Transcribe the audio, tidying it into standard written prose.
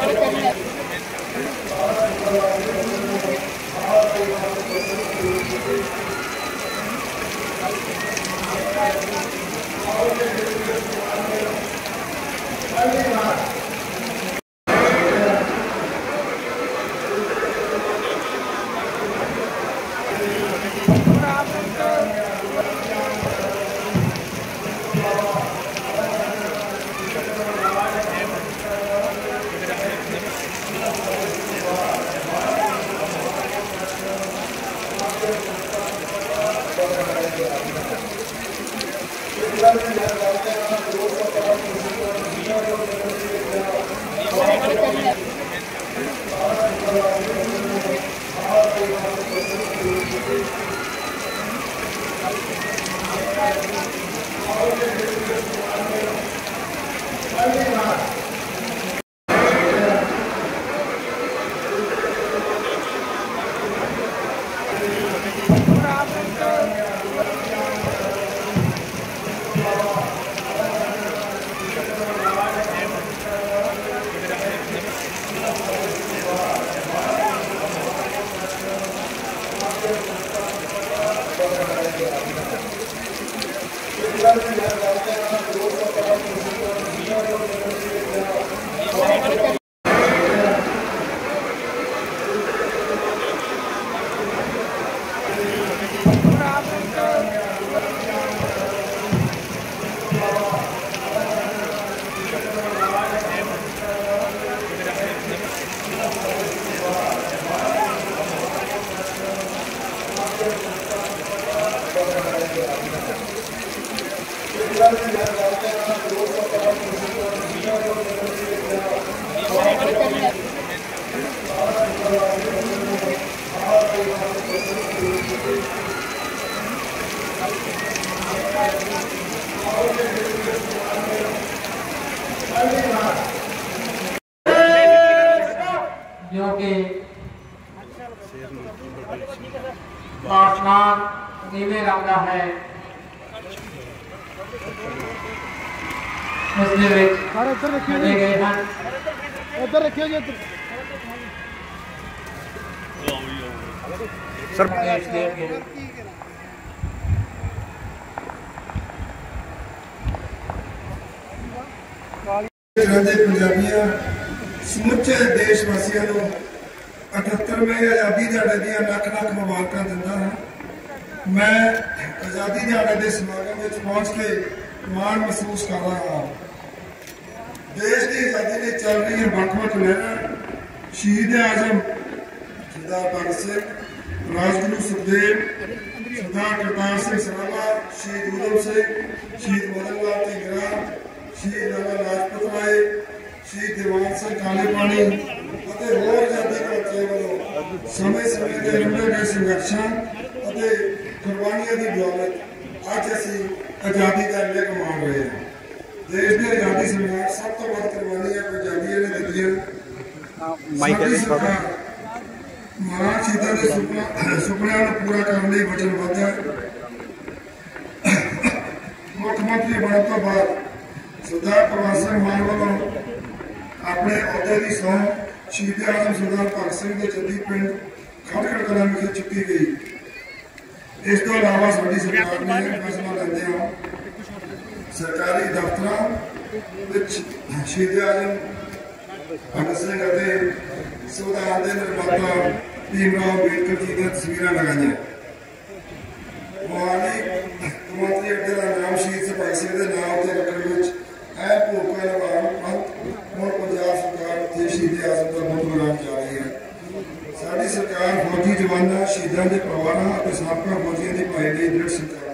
जो कि आसमान नीले रंग का है पंजाबियों समुचे देशवासियों को 78वें आज़ादी दिहाड़े दी लख लख मुबारक दिंदा हां। मैं आज़ादी दिहाड़े के समागम में पहुंच के माण महसूस कर रहा हाँ। देश की आज़ादी में चल रही वक्-वक् लहरां शहीद आजम सरदार भगत सिंह, राजगुरु सुखदेव, सरदार करतार सिंह सराभा, शहीद उधम सिंह, शहीद मदन लाल ढींगरा, शहीद लाला लाजपत राय, शहीद दीवान सिंह काले पानी होर आज़ादी घोड़ियों वालों समय समय के लंबे गए संघर्षों कुर्बानियों की बदौलत अज असी आज़ादी का इंडिया कमा रहे हैं। देश के आज़ादी संग्राम सब तो वध कुर्बानियां पंजाबियों ने दित्तियां। महान शहीदों के सुपनों को पूरा करने लिए वचनबद्ध है। मुख्यमंत्री बनने तो बाद सरदार भगवंत सिंह मान वालों अपने अहदे की सौं शहीद आजम सरदार भगत सिंह के जद्दी पिंड खड़खड़ कलां विखे चुकी गई। इस तो इलावा साडी सरकार ने फैसला लेंदे हो सरकारी दफ्तरां विच शहीद आजम भगत सिंह और संविधान के निर्माता भीमराव अंबेडकर जी की तस्वीरें लगाई। मोहाली कौमांतरी अड्डे का नाम शहीद भगत सिंह के नाम से रखने में अहम भूमिका निभाने उपरंत हुण पंजाब सरकार उत्थे शहीद आजम का बुत बनाने जा रही है। साडी सरकार फौजी जवानों शहीदों के परिवारों और साबका फौजियों की भलाई लई दृढ़ संकल्प